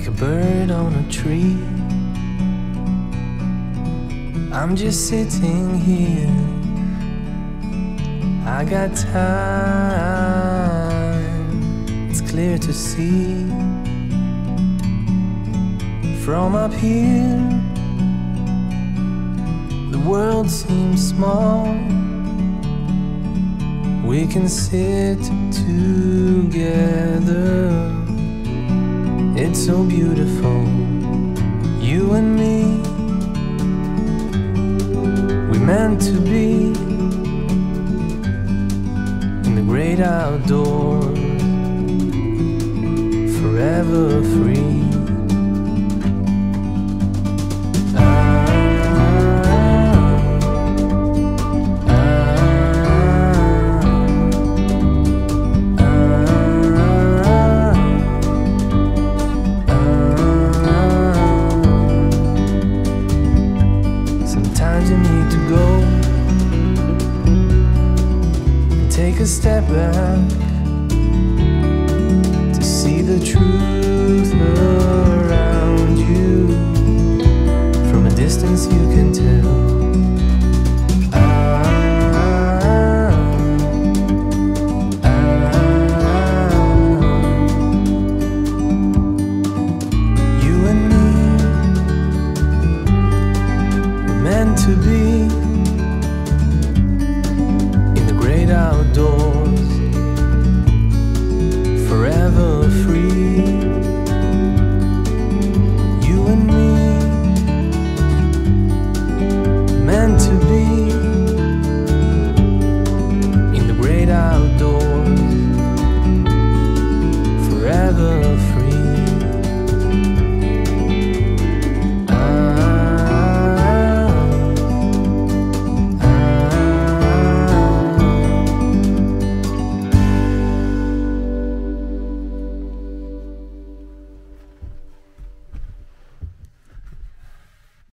like a bird on a tree. I'm just sitting here, I got time, it's clear to see. From up here, the world seems small. We can sit together, it's so beautiful, you and me. We meant to be in the great outdoors, forever free. Sometimes you need to go and take a step back to see the truth around you. From a distance you can tell. You and me, we're meant to be